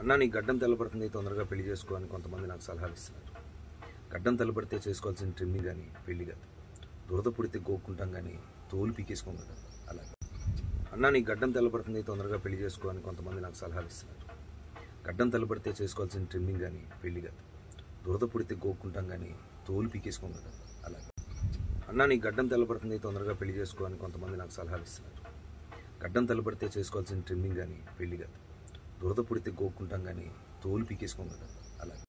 అన్నా నీ గడ్డం తెల్లబడుతుంది తొందరగా పెళ్లి చేసుకో అని కొంతమంది నాకు సలహాలు ఇస్తున్నారు. గడ్డం తెల్లబడితే చేసుకోవాల్సిన ట్రిమ్మింగ్ కానీ పెళ్లి కాదు. దురద పుడితే గోక్కుంటాం కానీ తోలు పీకేసుకోం కదా. అలాగే అన్నా నీ గడ్డం తెల్లబడుతుంది తొందరగా పెళ్లి చేసుకో అని కొంతమంది నాకు సలహాలు ఇస్తున్నారు. గడ్డం తెల్లబడితే చేసుకోవాల్సిన ట్రిమ్మింగ్ కానీ పెళ్లి కాదు. దురద పుడితే గోక్కుంటాం కానీ తోలు పీకేసుకోం కదా. అలాగే అన్నా నీ గడ్డం తెల్లబడుతుంది తొందరగా పెళ్లి చేసుకో అని కొంతమంది నాకు సలహాలు ఇస్తున్నారు. గడ్డం తెల్లబడితే చేసుకోవాల్సిన ట్రిమ్మింగ్ కానీ పెళ్లి కాదు. దురద పుడితే గోక్కుంటాం కానీ తోలు పీకేసుకోం కదా. అలాగే